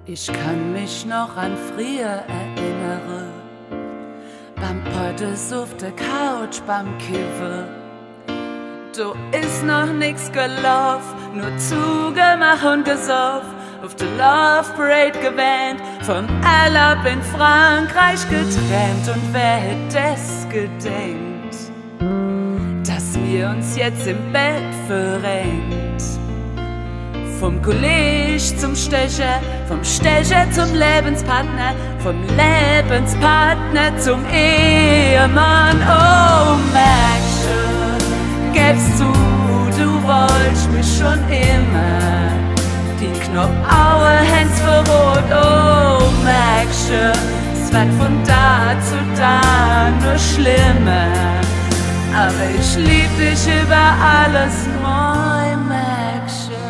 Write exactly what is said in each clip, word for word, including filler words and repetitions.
Ich kann mich noch an früher erinnern, beim Poddes auf der Couch, beim Kiffen. Du ist noch nix gelaufen, nur zugemacht und gesoffen, auf der Love Parade gewähnt, vom Urlaub in Frankreich getrennt. Und wer hätte es gedenkt, dass wir uns jetzt im Bett verrenkt? Vom College zum Stecher, vom Stecher zum Lebenspartner, vom Lebenspartner zum Ehemann. Oh, merkst du, gibst du, du wolltest mich schon immer. Die Knopfaue hängt verrot. Oh, merkst du, es wird von da zu da nur schlimmer. Aber ich lieb dich über alles, moi, merkst du.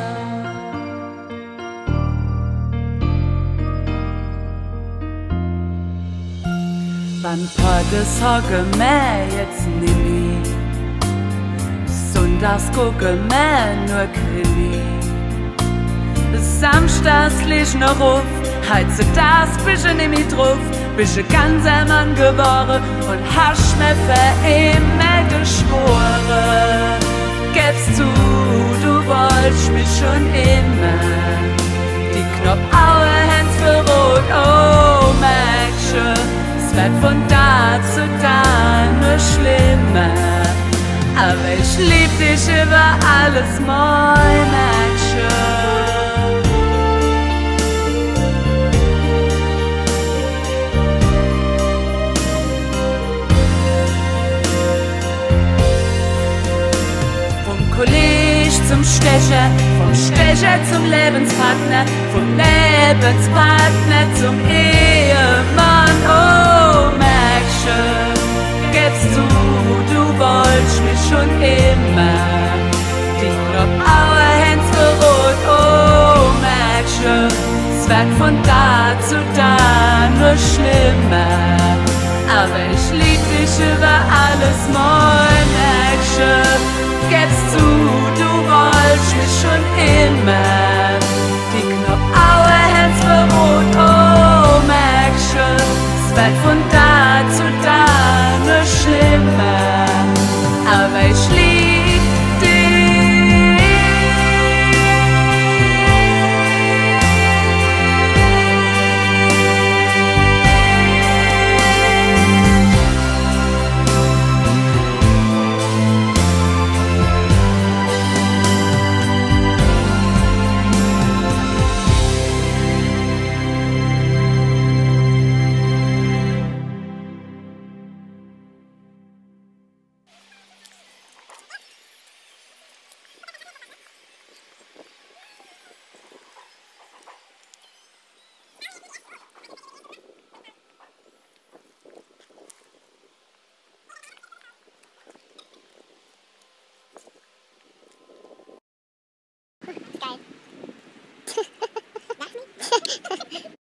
Wann Poddes hocke mehr jetzt nimmi, sonntags gucke mehr nur Krimi. Samstags lieg noch auf, heize das bisschen nimmi drauf, bisschen ganz ein Mann geworden und hast mir für immer geschworen. Gibst du, du wolltest mich schon immer. Die Knopfaue hängt verrot, oh merkst du, es wird von da zu da nur schlimmer. Aber ich lieb dich über alles, moi, merkst du. College zum Stecher, vom Stecher zum Lebenspartner, vom Lebenspartner zum Ehemann. Oh, merkst du, gibst du, du wolltest mich schon immer. Die Knopfaue hängt verrot. Oh, merkst du, es wird von da zu da nur schlimmer. Aber ich lieb dich über alles, moi, merkst du. Gibst du, du wolltest mich schon immer.